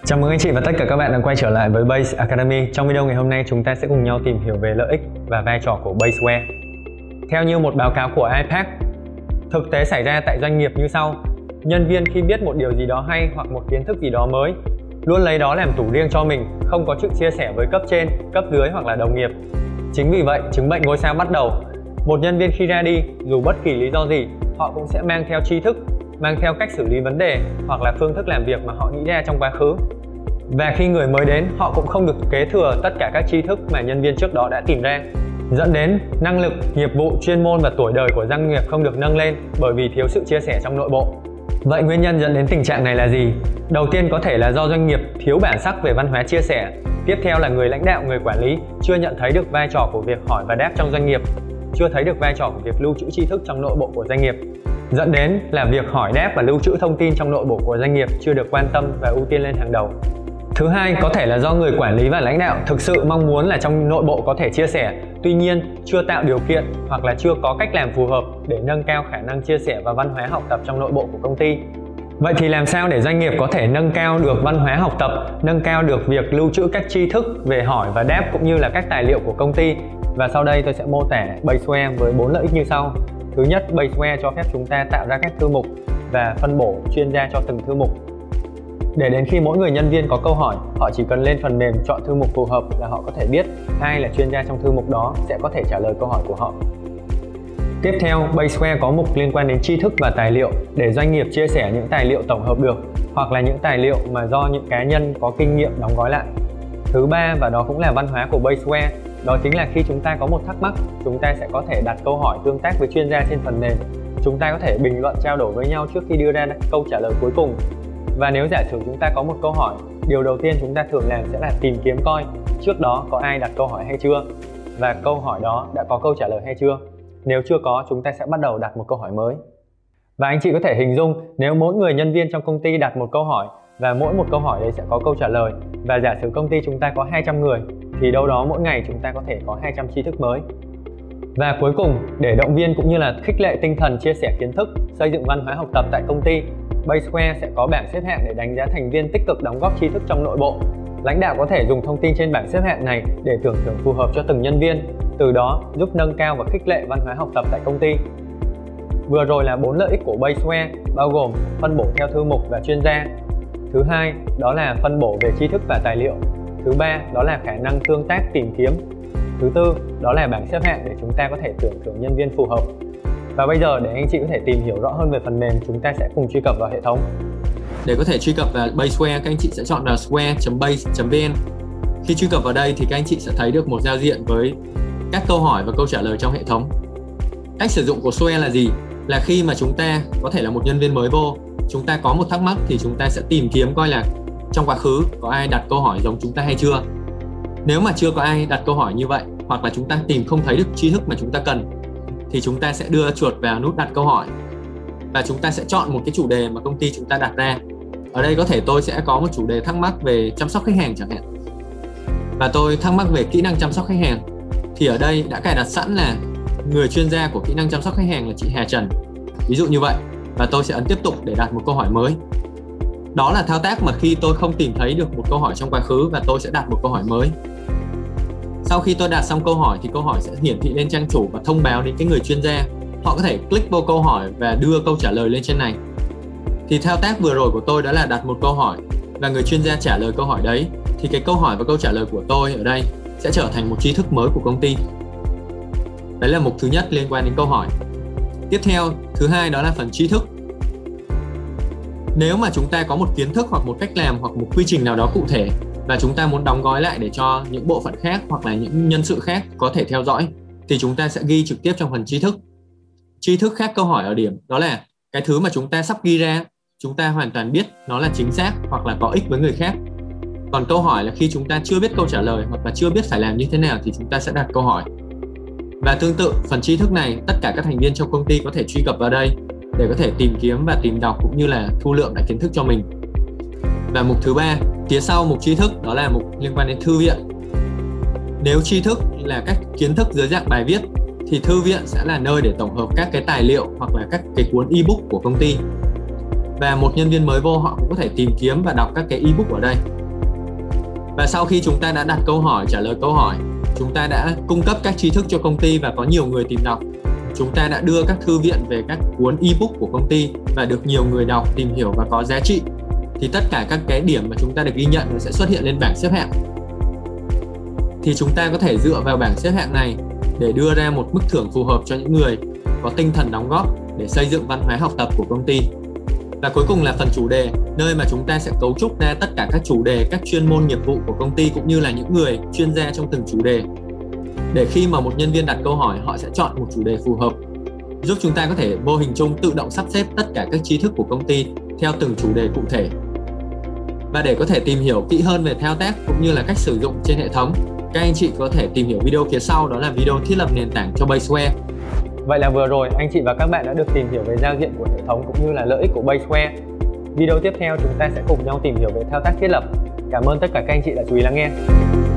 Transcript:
Chào mừng anh chị và tất cả các bạn đã quay trở lại với Base Academy. Trong video ngày hôm nay chúng ta sẽ cùng nhau tìm hiểu về lợi ích và vai trò của Baseware. Theo như một báo cáo của IPAC, thực tế xảy ra tại doanh nghiệp như sau. Nhân viên khi biết một điều gì đó hay hoặc một kiến thức gì đó mới, luôn lấy đó làm tủ riêng cho mình, không có sự chia sẻ với cấp trên, cấp dưới hoặc là đồng nghiệp. Chính vì vậy, chứng bệnh ngôi sao bắt đầu. Một nhân viên khi ra đi, dù bất kỳ lý do gì, họ cũng sẽ mang theo tri thức, mang theo cách xử lý vấn đề hoặc là phương thức làm việc mà họ nghĩ ra trong quá khứ. Và khi người mới đến, họ cũng không được kế thừa tất cả các tri thức mà nhân viên trước đó đã tìm ra, dẫn đến năng lực, nghiệp vụ, chuyên môn và tuổi đời của doanh nghiệp không được nâng lên bởi vì thiếu sự chia sẻ trong nội bộ. Vậy nguyên nhân dẫn đến tình trạng này là gì? Đầu tiên có thể là do doanh nghiệp thiếu bản sắc về văn hóa chia sẻ. Tiếp theo là người lãnh đạo, người quản lý chưa nhận thấy được vai trò của việc hỏi và đáp trong doanh nghiệp, chưa thấy được vai trò của việc lưu trữ tri thức trong nội bộ của doanh nghiệp, dẫn đến là việc hỏi đáp và lưu trữ thông tin trong nội bộ của doanh nghiệp chưa được quan tâm và ưu tiên lên hàng đầu. Thứ hai có thể là do người quản lý và lãnh đạo thực sự mong muốn là trong nội bộ có thể chia sẻ, tuy nhiên chưa tạo điều kiện hoặc là chưa có cách làm phù hợp để nâng cao khả năng chia sẻ và văn hóa học tập trong nội bộ của công ty. Vậy thì làm sao để doanh nghiệp có thể nâng cao được văn hóa học tập, nâng cao được việc lưu trữ các tri thức về hỏi và đáp cũng như là các tài liệu của công ty? Và sau đây tôi sẽ mô tả Baseware với 4 lợi ích như sau. Thứ nhất, Baseware cho phép chúng ta tạo ra các thư mục và phân bổ chuyên gia cho từng thư mục. Để đến khi mỗi người nhân viên có câu hỏi, họ chỉ cần lên phần mềm chọn thư mục phù hợp là họ có thể biết ai là chuyên gia trong thư mục đó sẽ có thể trả lời câu hỏi của họ. Tiếp theo, Baseware có mục liên quan đến tri thức và tài liệu để doanh nghiệp chia sẻ những tài liệu tổng hợp được hoặc là những tài liệu mà do những cá nhân có kinh nghiệm đóng gói lại. Thứ ba, và đó cũng là văn hóa của Baseware, đó chính là khi chúng ta có một thắc mắc, chúng ta sẽ có thể đặt câu hỏi tương tác với chuyên gia trên phần mềm. Chúng ta có thể bình luận trao đổi với nhau trước khi đưa ra câu trả lời cuối cùng. Và nếu giả sử chúng ta có một câu hỏi, điều đầu tiên chúng ta thường làm sẽ là tìm kiếm coi trước đó có ai đặt câu hỏi hay chưa, và câu hỏi đó đã có câu trả lời hay chưa. Nếu chưa có, chúng ta sẽ bắt đầu đặt một câu hỏi mới. Và anh chị có thể hình dung nếu mỗi người nhân viên trong công ty đặt một câu hỏi và mỗi một câu hỏi đấy sẽ có câu trả lời, và giả sử công ty chúng ta có 200 người thì đâu đó mỗi ngày chúng ta có thể có 200 tri thức mới. Và cuối cùng, để động viên cũng như là khích lệ tinh thần chia sẻ kiến thức, xây dựng văn hóa học tập tại công ty, Baseware sẽ có bảng xếp hạng để đánh giá thành viên tích cực đóng góp tri thức trong nội bộ. Lãnh đạo có thể dùng thông tin trên bảng xếp hạng này để tưởng thưởng phù hợp cho từng nhân viên, từ đó giúp nâng cao và khích lệ văn hóa học tập tại công ty. Vừa rồi là 4 lợi ích của Baseware, bao gồm phân bổ theo thư mục và chuyên gia. Thứ hai, đó là phân bổ về tri thức và tài liệu. Thứ ba, đó là khả năng tương tác tìm kiếm. Thứ tư, đó là bảng xếp hạng để chúng ta có thể tưởng thưởng nhân viên phù hợp. Và bây giờ để anh chị có thể tìm hiểu rõ hơn về phần mềm, chúng ta sẽ cùng truy cập vào hệ thống. Để có thể truy cập vào Baseware, các anh chị sẽ chọn là sware.base.vn. Khi truy cập vào đây thì các anh chị sẽ thấy được một giao diện với các câu hỏi và câu trả lời trong hệ thống. Cách sử dụng của Sware là gì? Là khi mà chúng ta có thể là một nhân viên mới vô, chúng ta có một thắc mắc thì chúng ta sẽ tìm kiếm coi là trong quá khứ có ai đặt câu hỏi giống chúng ta hay chưa. Nếu mà chưa có ai đặt câu hỏi như vậy, hoặc là chúng ta tìm không thấy được tri thức mà chúng ta cần, thì chúng ta sẽ đưa chuột vào nút đặt câu hỏi và chúng ta sẽ chọn một cái chủ đề mà công ty chúng ta đặt ra. Ở đây có thể tôi sẽ có một chủ đề thắc mắc về chăm sóc khách hàng chẳng hạn, và tôi thắc mắc về kỹ năng chăm sóc khách hàng, thì ở đây đã cài đặt sẵn là người chuyên gia của kỹ năng chăm sóc khách hàng là chị Hà Trần, ví dụ như vậy, và tôi sẽ ấn tiếp tục để đặt một câu hỏi mới. Đó là thao tác mà khi tôi không tìm thấy được một câu hỏi trong quá khứ và tôi sẽ đặt một câu hỏi mới. Sau khi tôi đặt xong câu hỏi thì câu hỏi sẽ hiển thị lên trang chủ và thông báo đến cái người chuyên gia. Họ có thể click vào câu hỏi và đưa câu trả lời lên trên này. Thì thao tác vừa rồi của tôi đó là đặt một câu hỏi và người chuyên gia trả lời câu hỏi đấy, thì cái câu hỏi và câu trả lời của tôi ở đây sẽ trở thành một tri thức mới của công ty. Đấy là mục thứ nhất liên quan đến câu hỏi. Tiếp theo, thứ hai đó là phần tri thức. Nếu mà chúng ta có một kiến thức hoặc một cách làm hoặc một quy trình nào đó cụ thể và chúng ta muốn đóng gói lại để cho những bộ phận khác hoặc là những nhân sự khác có thể theo dõi, thì chúng ta sẽ ghi trực tiếp trong phần tri thức. Tri thức khác câu hỏi ở điểm đó là cái thứ mà chúng ta sắp ghi ra, chúng ta hoàn toàn biết nó là chính xác hoặc là có ích với người khác. Còn câu hỏi là khi chúng ta chưa biết câu trả lời hoặc là chưa biết phải làm như thế nào thì chúng ta sẽ đặt câu hỏi. Và tương tự, phần tri thức này tất cả các thành viên trong công ty có thể truy cập vào đây để có thể tìm kiếm và tìm đọc cũng như là thu lượm lại kiến thức cho mình. Và mục thứ ba, phía sau mục tri thức, đó là mục liên quan đến thư viện. Nếu tri thức là các kiến thức dưới dạng bài viết thì thư viện sẽ là nơi để tổng hợp các cái tài liệu hoặc là các cái cuốn ebook của công ty. và một nhân viên mới vô họ cũng có thể tìm kiếm và đọc các cái ebook ở đây. Và sau khi chúng ta đã đặt câu hỏi, trả lời câu hỏi, chúng ta đã cung cấp các tri thức cho công ty và có nhiều người tìm đọc. Chúng ta đã đưa các thư viện về các cuốn ebook của công ty và được nhiều người đọc, tìm hiểu và có giá trị. Thì tất cả các cái điểm mà chúng ta được ghi nhận nó sẽ xuất hiện lên bảng xếp hạng. Thì chúng ta có thể dựa vào bảng xếp hạng này để đưa ra một mức thưởng phù hợp cho những người có tinh thần đóng góp để xây dựng văn hóa học tập của công ty. Và cuối cùng là phần chủ đề, nơi mà chúng ta sẽ cấu trúc ra tất cả các chủ đề, các chuyên môn nghiệp vụ của công ty cũng như là những người chuyên gia trong từng chủ đề. Để khi mà một nhân viên đặt câu hỏi, họ sẽ chọn một chủ đề phù hợp, giúp chúng ta có thể vô hình chung tự động sắp xếp tất cả các tri thức của công ty theo từng chủ đề cụ thể. Và để có thể tìm hiểu kỹ hơn về thao tác cũng như là cách sử dụng trên hệ thống, các anh chị có thể tìm hiểu video phía sau, đó là video thiết lập nền tảng cho Baseware. Vậy là vừa rồi anh chị và các bạn đã được tìm hiểu về giao diện của hệ thống cũng như là lợi ích của Baseware. Video tiếp theo chúng ta sẽ cùng nhau tìm hiểu về thao tác thiết lập. Cảm ơn tất cả các anh chị đã chú ý lắng nghe.